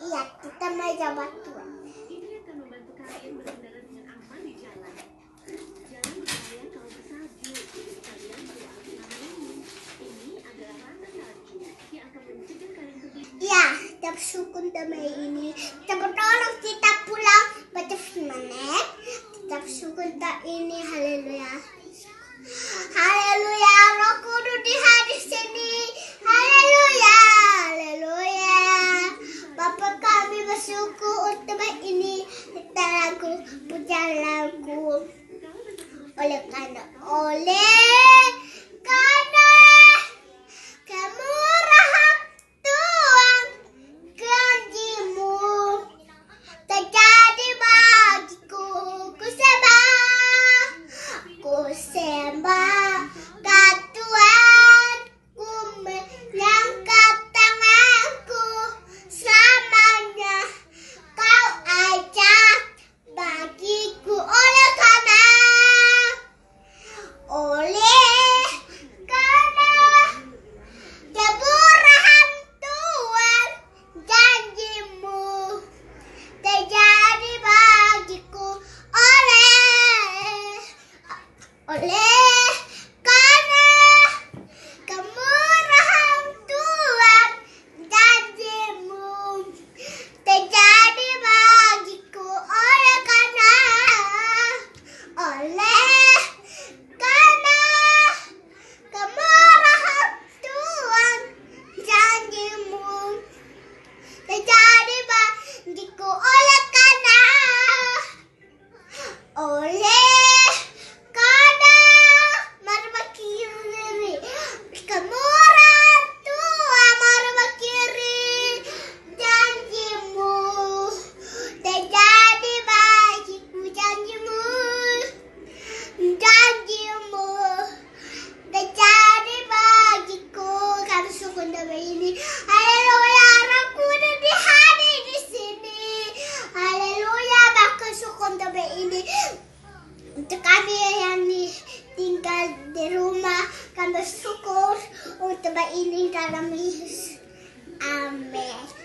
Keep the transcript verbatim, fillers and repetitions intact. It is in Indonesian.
Iya, kita mau jabat Tuhan. Ini akan membantu kalian berkendara dengan aman di jalan. Jalan berbahaya kalau bersalju. Kalian perlu alat pengaman ini. Ini adalah rantai salju yang akan mencegah kalian berdiri. Iya, kita bersyukur damai ini. Kita bertolong kita pulang baca firman-Nya. Kita bersyukur tak ini, haleluya. Haleluya, Roh Kudus di hadis sini. Haleluya, haleluya. Bapa kami bersyukur untuk ini. Kita lagu, puja lagu. Oleh karena, oleh karena kemurahan Tuhan, janji-Mu terjadi bagiku. Ku sembah, ku sembah Kau Tuhan, ku mengangkat tanganku selamanya. Kau ajak bagiku oleh karena, oleh karena kemurahan Tuhan, janji-Mu terjadi bagiku. Oleh oleh karena kemurahan Tuhan, janji-Mu terjadi bagiku. Oleh karena, oleh karena kemurahan Tuhan, janji-Mu terjadi bagiku. Oleh karena, oleh karena marah kiri, kemurahan Tuhan marah kiri, janji-Mu terjadi bagiku. Janji-Mu, janji-Mu terjadi bagiku. Kami syukur damai ini. Haleluya, Roh Kudus di hadir di sini. Haleluya, bahkan syukur damai ini. Untuk kami yang tinggal di rumah, kami bersyukur untuk ini dalam Yesus. Amin.